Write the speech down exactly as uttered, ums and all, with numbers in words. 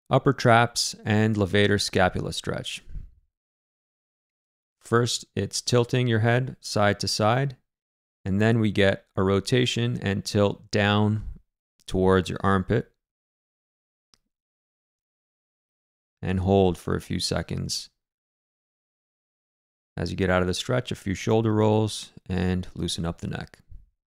Upper traps and levator scapula stretch. First, it's tilting your head side to side, and then we get a rotation and tilt down towards your armpit. And hold for a few seconds. As you get out of the stretch, a few shoulder rolls and loosen up the neck.